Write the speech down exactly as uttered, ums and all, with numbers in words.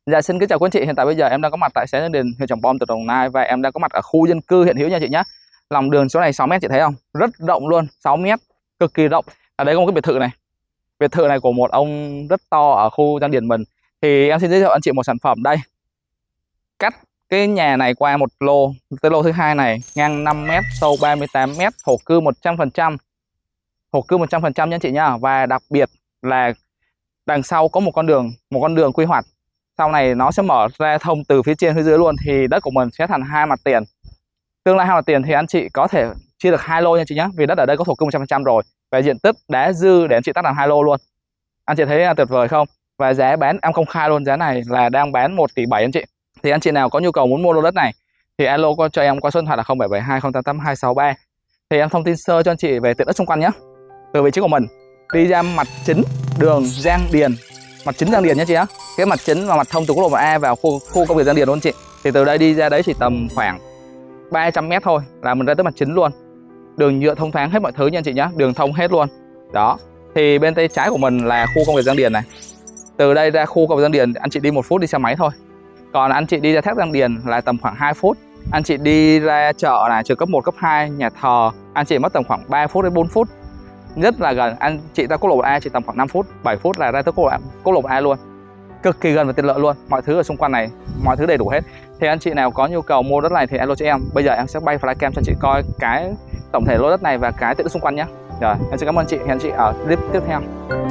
Dạ xin kính chào quý anh chị, hiện tại bây giờ em đang có mặt tại xã Nhân Điền, huyện Trảng Bom, tỉnh Đồng Nai và em đang có mặt ở khu dân cư hiện hữu nha chị nhé. Lòng đường số này sáu mét chị thấy không? Rất rộng luôn, sáu mét, cực kỳ rộng. Ở đây có một cái biệt thự này. Biệt thự này của một ông rất to ở khu Giang Điền mình. Thì em xin giới thiệu anh chị một sản phẩm đây. Cắt cái nhà này qua một lô, cái lô thứ hai này ngang năm mét, sâu ba mươi tám mét, thổ cư một trăm phần trăm. Thổ cư một trăm phần trăm nha anh chị nhá. Và đặc biệt là đằng sau có một con đường, một con đường quy hoạch. Sau này nó sẽ mở ra thông từ phía trên phía dưới luôn, thì đất của mình sẽ thành hai mặt tiền. Tương lai hai mặt tiền thì anh chị có thể chia được hai lô nha chị nhé, vì đất ở đây có thổ cư một trăm phần trăm rồi và diện tích đá dư để anh chị tách làm hai lô luôn. Anh chị thấy tuyệt vời không? Và giá bán em công khai luôn, giá này là đang bán một tỷ bảy anh chị. Thì anh chị nào có nhu cầu muốn mua lô đất này thì alo cho em qua số điện thoại là không bảy bảy hai không tám tám hai sáu ba. Thì em thông tin sơ cho anh chị về tiện ích xung quanh nhé. Từ vị trí của mình đi ra mặt chính đường Giang Điền, mặt chính Giang Điền nhé chị nhé. Cái mặt chính và mặt thông từ quốc lộ một A vào khu khu công nghiệp Giang Điền luôn chị. Thì từ đây đi ra đấy chỉ tầm khoảng ba trăm mét thôi là mình ra tới mặt chính luôn. Đường nhựa thông thoáng hết mọi thứ nha anh chị nhé, đường thông hết luôn. Đó. Thì bên tay trái của mình là khu công nghiệp Giang Điền này. Từ đây ra khu công nghiệp Giang Điền anh chị đi một phút đi xe máy thôi. Còn anh chị đi ra thác Giang Điền là tầm khoảng hai phút. Anh chị đi ra chợ này, trường cấp một, cấp hai, nhà thờ, anh chị mất tầm khoảng ba phút đến bốn phút. Rất là gần. Anh chị ra quốc lộ một A chỉ tầm khoảng năm phút, bảy phút là ra tới quốc lộ, quốc lộ một A luôn. Cực kỳ gần và tiện lợi luôn. Mọi thứ ở xung quanh này, mọi thứ đầy đủ hết. Thì anh chị nào có nhu cầu mua đất này thì alo cho em. Bây giờ em sẽ bay flycam cho anh chị coi cái tổng thể lô đất này và cái tiện ích xung quanh nhé. Rồi, em xin cảm ơn chị. Hẹn chị ở clip tiếp theo.